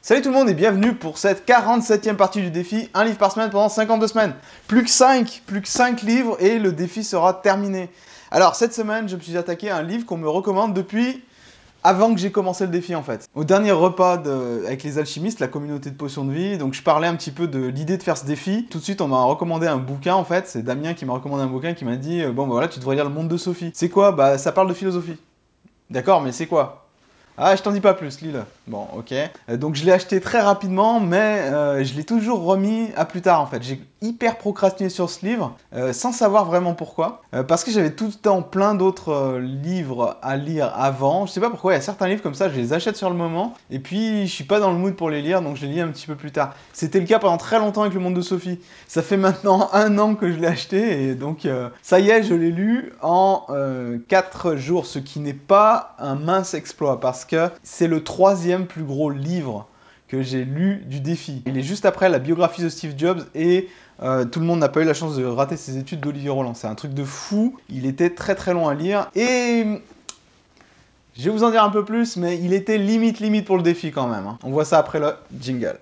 Salut tout le monde et bienvenue pour cette 47e partie du défi, un livre par semaine pendant 52 semaines. Plus que 5 livres et le défi sera terminé. Alors cette semaine, je me suis attaqué à un livre qu'on me recommande depuis avant que j'ai commencé le défi en fait. Au dernier repas avec les alchimistes, la communauté de potions de vie, donc je parlais un petit peu de l'idée de faire ce défi. Tout de suite, on m'a recommandé un bouquin en fait, c'est Damien qui m'a recommandé un bouquin qui m'a dit bon bah voilà, tu devrais lire Le Monde de Sophie. C'est quoi? Bah ça parle de philosophie. D'accord, mais c'est quoi? Ah, je t'en dis pas plus, lis-le. Bon, ok. Donc je l'ai acheté très rapidement, mais je l'ai toujours remis à plus tard en fait. J'ai hyper procrastiné sur ce livre, sans savoir vraiment pourquoi. Parce que j'avais tout le temps plein d'autres livres à lire avant. Je sais pas pourquoi, il y a certains livres comme ça, je les achète sur le moment, et puis je suis pas dans le mood pour les lire, donc je les lis un petit peu plus tard. C'était le cas pendant très longtemps avec Le Monde de Sophie. Ça fait maintenant 1 an que je l'ai acheté, et donc ça y est, je l'ai lu en 4 jours, ce qui n'est pas un mince exploit, parce que c'est le 3e plus gros livre que j'ai lu du défi. Il est juste après la biographie de Steve Jobs et tout le monde n'a pas eu la chance de rater ses études d'Olivier Roland. C'est un truc de fou, il était très très long à lire et je vais vous en dire un peu plus, mais il était limite pour le défi quand même. On voit ça après le jingle.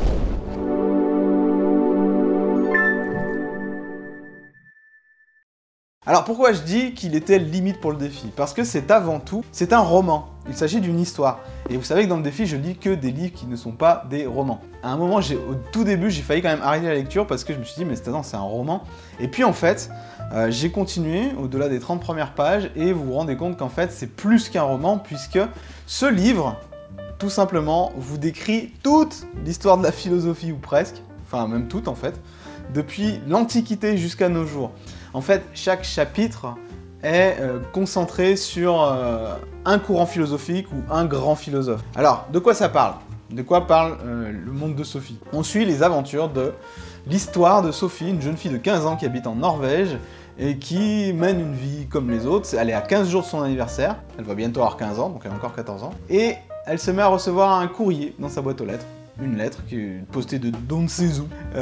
Alors pourquoi je dis qu'il était limite pour le défi? Parce que c'est avant tout, c'est un roman. Il s'agit d'une histoire. Et vous savez que dans le défi, je lis que des livres qui ne sont pas des romans. À un moment, au tout début, j'ai failli quand même arrêter la lecture parce que je me suis dit, mais c'est un roman. Et puis en fait, j'ai continué au-delà des 30 premières pages et vous vous rendez compte qu'en fait, c'est plus qu'un roman puisque ce livre, tout simplement, vous décrit toute l'histoire de la philosophie ou presque, enfin même toute en fait, depuis l'Antiquité jusqu'à nos jours. En fait, chaque chapitre est concentré sur un courant philosophique ou un grand philosophe. Alors, de quoi ça parle? De quoi parle Le Monde de Sophie? On suit les aventures de l'histoire de Sophie, une jeune fille de 15 ans qui habite en Norvège et qui mène une vie comme les autres. Elle est à 15 jours de son anniversaire, elle va bientôt avoir 15 ans, donc elle a encore 14 ans, et elle se met à recevoir un courrier dans sa boîte aux lettres, une lettre qui est postée de Don ne sait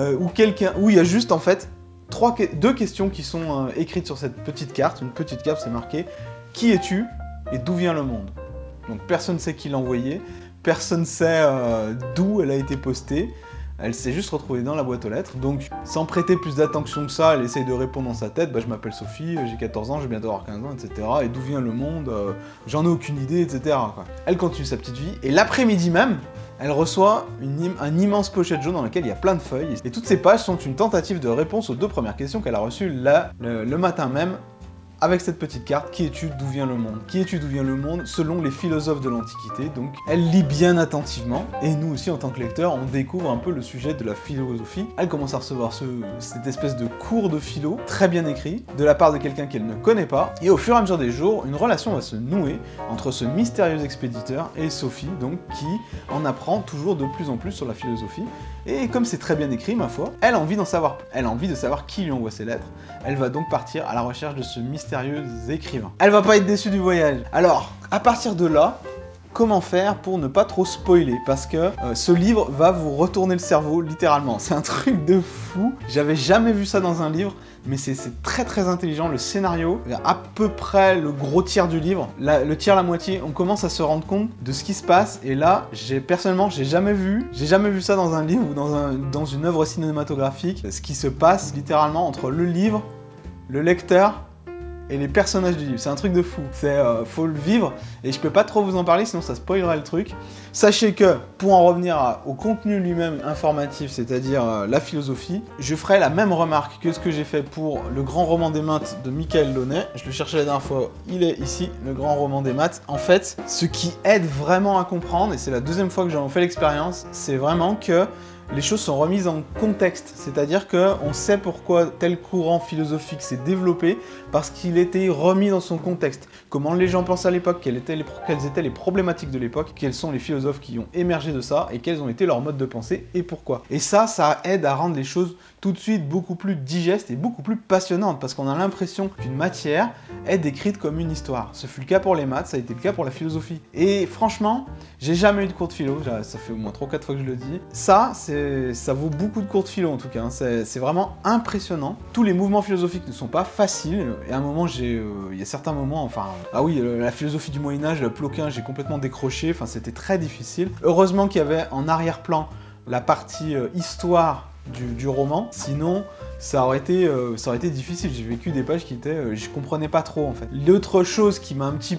où il y a juste en fait 2 questions qui sont écrites sur cette petite carte. Une petite carte, c'est marqué « Qui es-tu et d'où vient le monde ?» Donc personne ne sait qui l'a envoyé, personne ne sait d'où elle a été postée, elle s'est juste retrouvée dans la boîte aux lettres. Donc sans prêter plus d'attention que ça, elle essaye de répondre dans sa tête, bah, je m'appelle Sophie, j'ai 14 ans, je vais bientôt avoir 15 ans, etc. Et d'où vient le monde, j'en ai aucune idée, etc. quoi. Elle continue sa petite vie, et l'après-midi même, elle reçoit un immense pochette jaune dans laquelle il y a plein de feuilles. Et toutes ces pages sont une tentative de réponse aux 2 premières questions qu'elle a reçues le matin même, avec cette petite carte. Qui es-tu, d'où vient le monde? Qui es-tu, d'où vient le monde? Selon les philosophes de l'Antiquité. Donc elle lit bien attentivement, et nous aussi en tant que lecteurs, on découvre un peu le sujet de la philosophie. Elle commence à recevoir cette espèce de cours de philo, très bien écrit, de la part de quelqu'un qu'elle ne connaît pas, et au fur et à mesure des jours, une relation va se nouer entre ce mystérieux expéditeur et Sophie, donc qui en apprend toujours de plus en plus sur la philosophie. Et comme c'est très bien écrit, ma foi, elle a envie d'en savoir. Elle a envie de savoir qui lui envoie ces lettres. Elle va donc partir à la recherche de ce mystérieux écrivain. Elle va pas être déçue du voyage. Alors, à partir de là, comment faire pour ne pas trop spoiler? Parce que ce livre va vous retourner le cerveau, littéralement. C'est un truc de fou. J'avais jamais vu ça dans un livre, mais c'est très intelligent. Le scénario, à peu près le gros tiers du livre, le tiers, la moitié, on commence à se rendre compte de ce qui se passe. Et là, personnellement, j'ai jamais vu ça dans un livre ou dans une œuvre cinématographique. Ce qui se passe littéralement entre le livre, le lecteur et les personnages du livre. C'est un truc de fou. Faut le vivre, et je peux pas trop vous en parler, sinon ça spoilerait le truc. Sachez que, pour en revenir au contenu lui-même informatif, c'est-à-dire la philosophie, je ferai la même remarque que ce que j'ai fait pour le grand roman des maths de Michael Launay. Je le cherchais la dernière fois, il est ici, le grand roman des maths. En fait, ce qui aide vraiment à comprendre, et c'est la 2e fois que j'en fais l'expérience, c'est vraiment que les choses sont remises en contexte, c'est-à-dire qu'on sait pourquoi tel courant philosophique s'est développé, parce qu'il était remis dans son contexte. Comment les gens pensaient à l'époque, quelles étaient les problématiques de l'époque, quels sont les philosophes qui ont émergé de ça, et quels ont été leurs modes de pensée, et pourquoi. Et ça aide à rendre les choses tout de suite beaucoup plus digestes et beaucoup plus passionnantes, parce qu'on a l'impression qu'une matière est décrite comme une histoire. Ce fut le cas pour les maths, ça a été le cas pour la philosophie. Et franchement, j'ai jamais eu de cours de philo, ça fait au moins 3 ou 4 fois que je le dis. Ça, c'est ça vaut beaucoup de cours de philo en tout cas, hein. C'est vraiment impressionnant. Tous les mouvements philosophiques ne sont pas faciles, et à un moment, il y a certains moments, enfin... Ah oui, la philosophie du Moyen-Âge, le Ploquin, j'ai complètement décroché, enfin c'était très difficile. Heureusement qu'il y avait en arrière-plan la partie histoire du roman, sinon ça aurait été difficile. J'ai vécu des pages qui étaient, je comprenais pas trop en fait. L'autre chose qui m'a un petit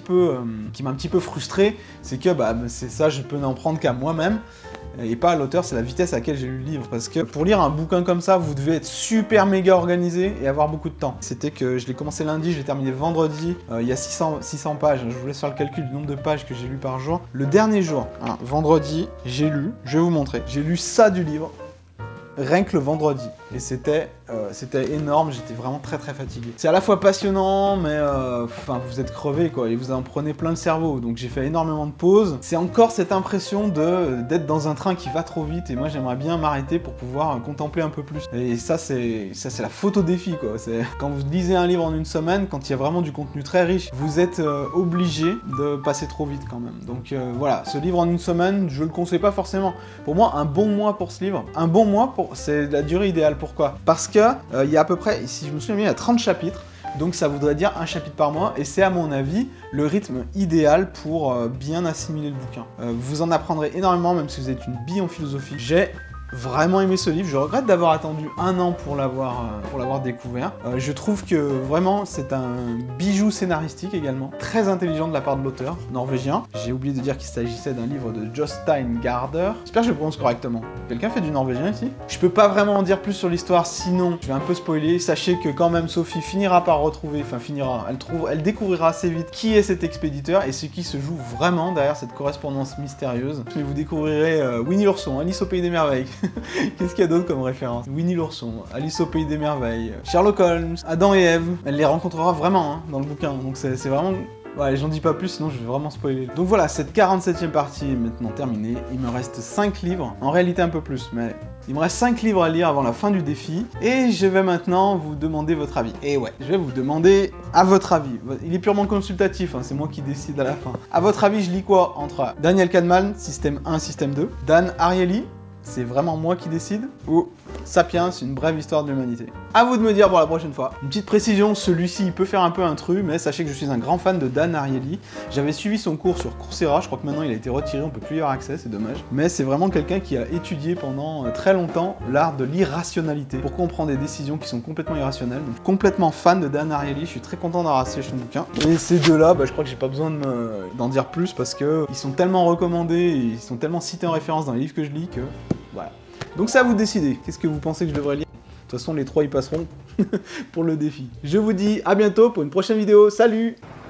peu frustré, c'est que c'est ça, je peux n'en prendre qu'à moi-même et pas à l'auteur, c'est la vitesse à laquelle j'ai lu le livre. Parce que pour lire un bouquin comme ça, vous devez être super méga organisé et avoir beaucoup de temps. C'était que je l'ai commencé lundi, je l'ai terminé vendredi, il y a 600 pages, je vous laisse faire le calcul du nombre de pages que j'ai lu par jour. Le dernier jour, hein, vendredi, j'ai lu, je vais vous montrer, j'ai lu ça du livre, rien que le vendredi. Et c'était énorme, j'étais vraiment très fatigué. C'est à la fois passionnant, mais enfin vous êtes crevé quoi, et vous en prenez plein le cerveau. Donc j'ai fait énormément de pauses. C'est encore cette impression d'être dans un train qui va trop vite, et moi j'aimerais bien m'arrêter pour pouvoir contempler un peu plus. Et ça c'est la photo défi quoi. Quand vous lisez un livre en une semaine, quand il y a vraiment du contenu très riche, vous êtes obligé de passer trop vite quand même. Donc voilà, ce livre en une semaine, je le conseille pas forcément. Pour moi, un bon mois pour ce livre, un bon mois c'est la durée idéale. Pourquoi? Parce que il y a à peu près, si je me souviens bien, il y a 30 chapitres, donc ça voudrait dire un chapitre par mois, et c'est à mon avis le rythme idéal pour bien assimiler le bouquin. Vous en apprendrez énormément, même si vous êtes une bille en philosophie. J'ai vraiment aimé ce livre, je regrette d'avoir attendu un an pour l'avoir découvert. Je trouve que vraiment c'est un bijou scénaristique également, très intelligent de la part de l'auteur norvégien. J'ai oublié de dire qu'il s'agissait d'un livre de Jostein Gaarder. J'espère que je le prononce correctement. Quelqu'un fait du norvégien ici? Je peux pas vraiment en dire plus sur l'histoire, sinon je vais un peu spoiler. Sachez que quand même Sophie finira par retrouver, elle découvrira assez vite qui est cet expéditeur et ce qui se joue vraiment derrière cette correspondance mystérieuse. Et vous découvrirez Winnie l'ourson, Alice au pays des merveilles. Qu'est-ce qu'il y a d'autre comme référence? Winnie l'ourson, Alice au pays des merveilles, Sherlock Holmes, Adam et Ève. Elle les rencontrera vraiment hein, dans le bouquin, donc c'est vraiment... Ouais, j'en dis pas plus, sinon je vais vraiment spoiler. Donc voilà, cette 47e partie est maintenant terminée. Il me reste 5 livres, en réalité un peu plus, mais il me reste 5 livres à lire avant la fin du défi. Et je vais maintenant vous demander votre avis. Et ouais, je vais vous demander à votre avis. Il est purement consultatif, hein, c'est moi qui décide à la fin. À votre avis, je lis quoi entre Daniel Kahneman, système 1, système 2, Dan Ariely, c'est vraiment moi qui décide, ou Sapiens, une brève histoire de l'humanité. À vous de me dire pour la prochaine fois. Une petite précision, celui-ci il peut faire un peu intrus, mais sachez que je suis un grand fan de Dan Ariely. J'avais suivi son cours sur Coursera, je crois que maintenant il a été retiré, on peut plus y avoir accès, c'est dommage. Mais c'est vraiment quelqu'un qui a étudié pendant très longtemps l'art de l'irrationalité, pour comprendre des décisions qui sont complètement irrationnelles. Donc complètement fan de Dan Ariely, je suis très content d'avoir acheté son bouquin. Et ces deux-là, je crois que j'ai pas besoin d'en dire plus, parce que ils sont tellement recommandés, et ils sont tellement cités en référence dans les livres que je lis que... Voilà. Donc c'est à vous de décider. Qu'est-ce que vous pensez que je devrais lire? De toute façon, les 3 y passeront pour le défi. Je vous dis à bientôt pour une prochaine vidéo. Salut!